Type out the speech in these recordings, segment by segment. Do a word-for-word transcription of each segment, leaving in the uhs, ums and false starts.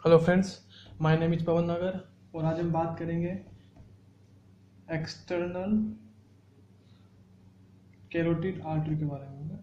Hello friends, my name is Pavan Nagar और आज हम बात करेंगे एक्सटर्नल कैरोटिड आर्टरी के बारे में।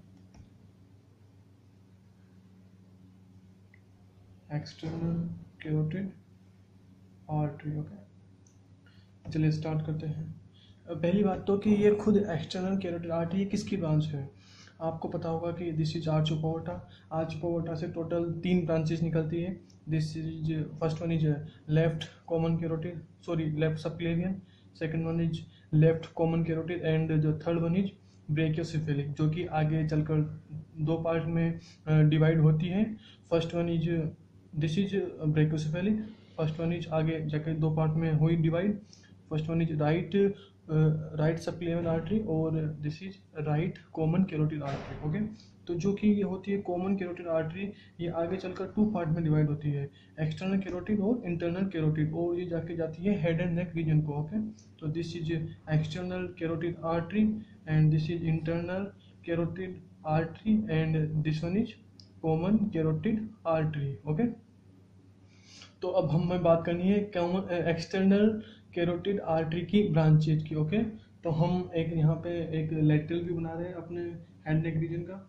एक्सटर्नल कैरोटिड आर्टरी, ओके, चलिए स्टार्ट करते हैं। पहली बात तो कि ये खुद एक्सटर्नल कैरोटिड आर्टरी किसकी ब्रांच है। आपको पता होगा कि this is arch of aorta. Arch of aorta से टोटल तीन ब्रांचेस निकलती है। This is first one is left common carotid, sorry left subclavian. Second one is left common carotid and जो थर्ड वन इज ब्रेकियोसेफेलिक, जो कि आगे चलकर दो पार्ट में डिवाइड uh, होती है। First one is this is brachiocephalic, first one is आगे जाकर दो पार्ट में हुई divide. First one is right right subclavian artery और this is right common carotid artery, okay. तो जो कि ये होती है कॉमन कैरोटिड आर्टरी, ये आगे चलकर टू पार्ट में डिवाइड होती है, एक्सटर्नल कैरोटिड और इंटरनल कैरोटिड, और ये जाके जाती है हेड एंड नेक रीजन को, ओके। तो this is external carotid artery and this is internal carotid artery and this one is common carotid artery, okay. तो अब हमें बात करनी है कॉमन एक्सटर्नल कैरोटिड आर्टरी की ब्रांचेज की, ओके। तो हम एक यहाँ पे एक लेटरल भी बना रहे हैं अपने हेड नेक रीजन का,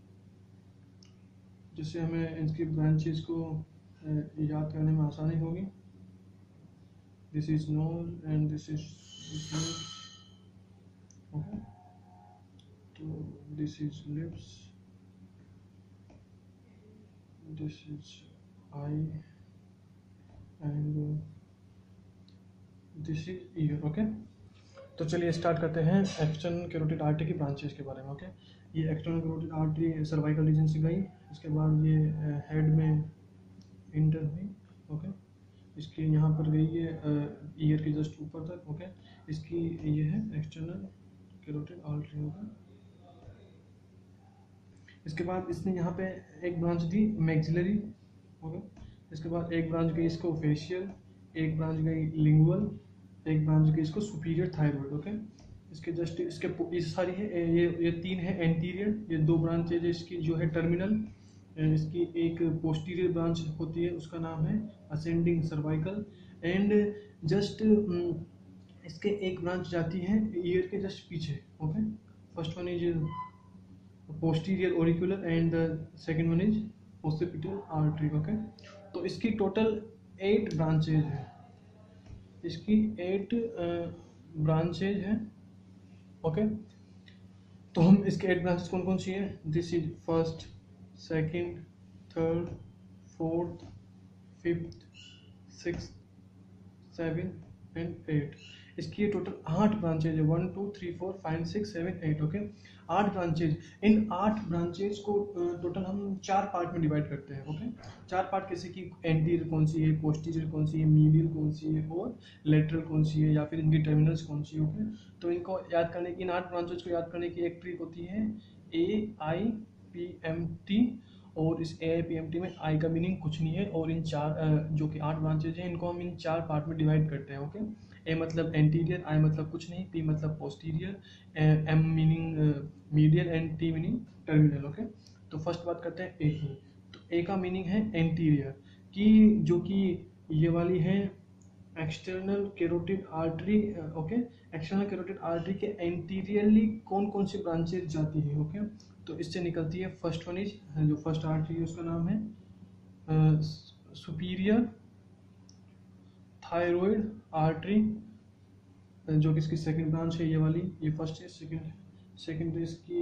जिससे हमें इसकी ब्रांचेज को याद करने में आसानी होगी। This is nose and this is okay. तो this is lips, this is eye and this is ear, okay. तो चलिए स्टार्ट करते हैं एक्सटर्नल कैरोटिड आर्टरी की ब्रांचेस के बारे में, ओके। ये external carotid artery cervical region से गई, इसके बाद ये हेड में इंटर हुई, ओके। इसकी यहाँ पर गई ये ईयर के जस्ट ऊपर तक, ओके। इसकी ये है एक्सटर्नल कैरोटिड आर्टरी, ओके। इसके बाद इसने यहाँ पे एक ब्रांच दी मैक्सिलरी, ओके। इसके बाद एक ब्रांच गई इसको फेशियल, एक ब्रांच गई लिंगुअल, एक ब्रांच गई इसको सुपीरियर थायराइड, ओके। इसके जस्ट इसके ये सारी है, ये ये तीन है एंटीरियर, ये दो ब्रांच है इसकी जो है टर्मिनल। इसकी एक पोस्टीरियर ब्रांच होती है, उसका नाम है असेंडिंग सर्वाइकल, एंड जस्ट इसके एक ब्रांच जाती है ईयर के जस्ट पीछे, okay. First one is posterior auricular and the second one is occipital artery, okay. तो इसकी टोटल एट ब्रांचेज है, इसकी एट ब्रांचेज हैं, ओके। तो हम इसके एट ब्रांचेज कौन कौन सी है, this is first, second, third, fourth, fifth, six, seven and eight. इसकी ये टोटल आठ ब्रांचेज है, one two three four five six seven eight, okay. आठ ब्रांचेज, इन आठ ब्रांचेज को टोटल हम चार पार्ट में डिवाइड करते हैं, ओके। चार पार्ट कैसे कि एंटीरियर कौन सी है, पोस्टीरियर कौन सी है, मीडियल कौन सी है और लेटरल कौन सी है, या फिर इनकी टर्मिनल्स कौन सी है, ओके। तो इनको याद करने की, इन आठ ब्रांचेज को याद करने की एक ट्रिक होती है A I P M T, और इस A I P M T में आई का मीनिंग कुछ नहीं है, और इन चार जो कि आठ ब्रांचेज हैं इनको हम इन चार पार्ट में डिवाइड करते हैं, ओके। ए मतलब एंटीरियर, आई मतलब कुछ नहीं, पी मतलब posterior, M meaning medial and T meaning terminal, okay. तो फर्स्ट बात करते हैं ए की। तो ए का मीनिंग है एंटीरियर की, जो कि ये वाली है external carotid artery, okay. External carotid artery के एंटीरियरली कौन कौन सी ब्रांचेज जाती है, ओके। तो इससे निकलती है फर्स्ट वन इज, जो फर्स्ट आर्टरी है उसका नाम है सुपीरियर थायराइड आर्टरी, जो कि इसकी सेकंड ब्रांच है ये वाली, ये फर्स्ट है, सेकंड सेकंड इसकी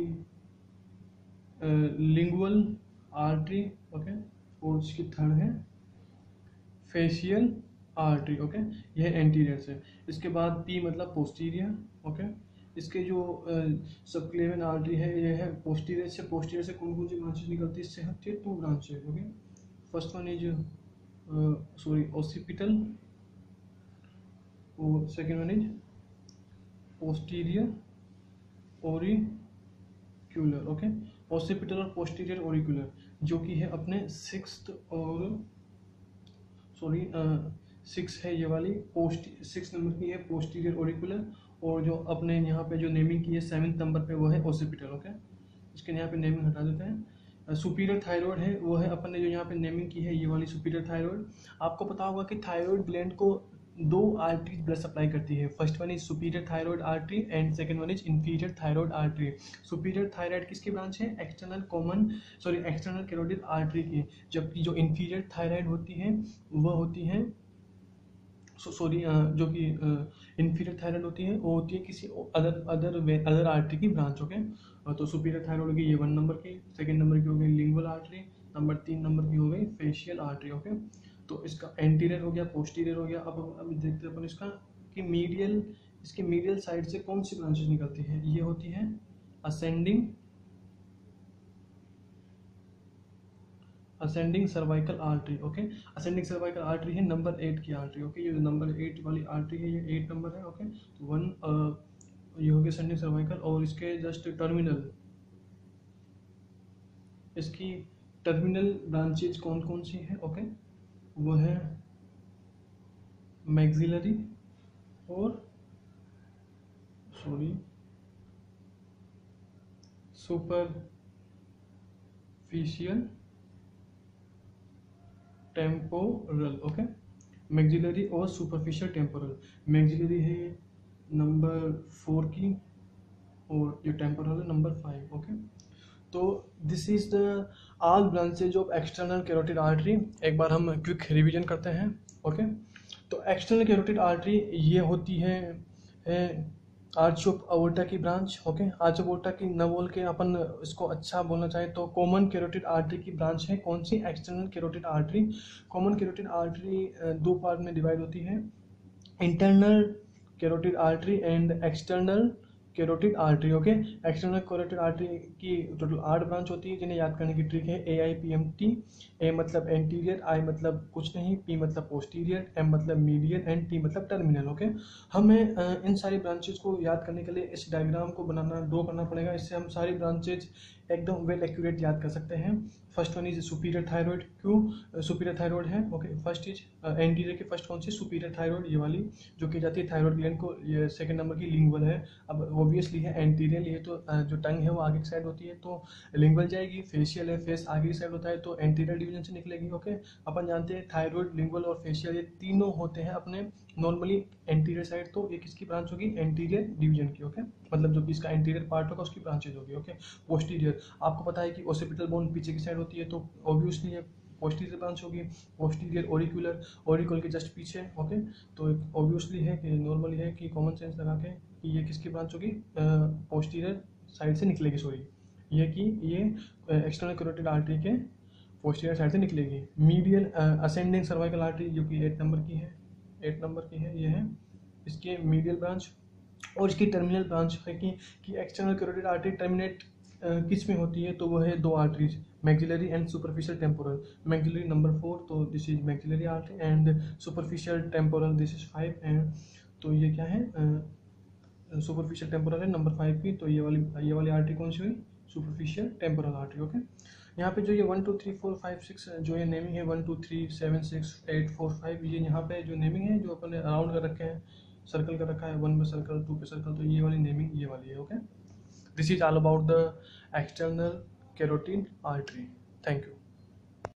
लिंगुअल आर्टरी, ओके। और इसकी थर्ड है फेशियल आर्टरी, ओके। यह एंटीरियर से। इसके बाद पी मतलब पोस्टीरियर, ओके। इसके जो सबक्लेवियन आर्टरी है ये है पोस्टीरियर से, पोस्टीरियर से कौन कौन सी ब्रांचेस निकलती है, इससे हटती है two branches, okay. First one is sorry occipital और second one is posterior auricular, okay. Occipital और पोस्टीरियर ओरिक्यूलर, जो कि है अपने सिक्स्थ और सॉरी सिक्स है ये वाली, पोस्ट सिक्स नंबर की है पोस्टीरियर ओरिकुलर, और जो अपने यहाँ पे जो नेमिंग की है सेवन्थ नंबर पे वो है ओसिपिटल, ओके। इसके यहाँ पे नेमिंग हटा देते हैं। सुपीरियर थायराइड है वो है अपन ने जो यहाँ पे नेमिंग की है ये वाली सुपीरियर थायराइड। आपको पता होगा कि थायराइड ग्लैंड को दो आर्टरीज ब्लड सप्लाई करती है, first one is superior thyroid artery and second one is inferior thyroid artery. Superior thyroid किसकी ब्रांच है? External common sorry external carotid artery की, जबकि जो इंफीरियर थायराइड होती है वह होती है सॉरी जो कि इंफीरियर थायराइड होती है वो होती है किसी अदर अदर अदर आर्टरी की ब्रांच। ओके, तो सुपीरियर थायराइड होगी ये वन नंबर की, सेकंड नंबर की हो गई लिंगुअल आर्टरी, नंबर तीन नंबर की हो गई फेशियल आर्टरी। ओके, तो इसका एंटीरियर हो गया, पोस्टीरियर हो गया। अब अब देखते हैं अपन इसका कि मीडियल, इसके मीडियल साइड से कौन सी ब्रांचेस निकलती है। ये होती है ascending ascending cervical artery. Okay, ascending cervical artery है नंबर एट की आर्टरी। ओके, ये नंबर एट वाली आर्टरी है, ये एट नंबर है। ओके, तो वन ये हो गया असेंडिंग सर्वाइकल, और इसके जस्ट टर्मिनल, इसकी टर्मिनल ब्रांचेज कौन कौन सी है? ओके, वो है मैक्सिलरी और sorry superficial temporal. Okay, maxillary और सुपरफिशियल टेम्पोरल। मैक्सिलरी है नंबर फोर की और ये टेम्पोरल है नंबर फाइव। ओके, तो this is the all branches of external carotid artery. एक बार हम क्विक रिवीजन करते हैं। ओके, तो एक्सटर्नल कैरोटिड आर्टरी ये होती है, है आर्च ऑफ अओर्टा की branch. Okay, arch of aorta की न बोल के अपन इसको अच्छा बोलना चाहे तो कॉमन कैरोटिड आर्टरी की ब्रांच है। कौन सी? External carotid artery. Common carotid artery दो पार्ट में डिवाइड होती है, internal carotid artery and external carotid artery. Okay, external carotid artery की टोटल आठ ब्रांच होती है जिन्हें याद करने की ट्रिक है A I P M T. A मतलब एंटीरियर, आई मतलब कुछ नहीं, पी मतलब पोस्टीरियर, एम मतलब मीडियल एंड टी मतलब टर्मिनल। ओके, हमें इन सारी ब्रांचेज को याद करने के लिए इस डायग्राम को बनाना ड्रॉ करना पड़ेगा, इससे हम सारी ब्रांचेज एकदम वेल एक्यूरेट याद कर सकते हैं। First one is superior thyroid. क्यों सुपीरियर थायराइड है? ओके, फर्स्ट इज एंटीरियर की फर्स्ट कौन सी? सुपीरियर थायराइड, ये वाली जो की जाती है थायराइड ग्लैंड को। ये सेकंड नंबर की लिंगुअल है। अब ऑब्वियसली है एंटीरियर, ये तो जो टंग है वो आगे की साइड होती है तो लिंगुअल जाएगी। फेशियल है, फेस आगे की साइड होता है तो एंटीरियर डिवीजन से निकलेगी। ओके, अपन जानते हैं थायराइड, लिंगुअल और फेशियल ये तीनों होते हैं अपने नॉर्मली एंटीरियर साइड, तो ये किसकी ब्रांच होगी? एंटीरियर डिवीजन की। ओके, मतलब जो कि इसका एंटीरियर पार्ट होगा उसकी ब्रांचेज होगी। ओके, पोस्टीरियर आपको पता है कि ओसिपिटल बोन पीछे की साइड होती है तो ऑब्वियसली ये पोस्टीरियर ब्रांच होगी। पोस्टीरियर ओरिकुलर, ओरिकल के जस्ट पीछे। ओके, तो ऑब्वियसली है कि नॉर्मली है कि कॉमन सेंस लगा के कि ये किसकी ब्रांच होगी? पोस्टीरियर साइड से निकलेगी। सॉरी, ये कि ये एक्सटर्नल कैरोटिड आर्टरी के पोस्टीरियर साइड से निकलेगी। मीडियल असेंडिंग सर्वाइकल आर्टरी जो कि एट नंबर की है, एट नंबर की है, ये है इसके मीडियल ब्रांच। और इसकी टर्मिनल ब्रांच है कि कि एक्सटर्नल कैरोटिड आर्टरी टर्मिनेट किस में होती है? तो वो है दो arteries, maxillary and superficial temporal. Maxillary number four, तो this is maxillary artery, and superficial temporal this is five. And तो ये क्या है? सुपरफिशियल टेम्पोरल है नंबर फाइव की, तो ये वाली ये वाली आर्टरी कौन सी हुई? Superficial temporal artery. ओके, यहाँ पे जो ये one two three four five six जो ये नेमिंग है, one two three seven six eight four five, ये यहाँ पे जो नेमिंग है जो अपन ने अराउंड कर रखे हैं, सर्कल कर रखा है, वन पे सर्कल, टू पे सर्कल, तो ये वाली नेमिंग ये वाली है। Okay, this is all about the external carotid artery. Thank you.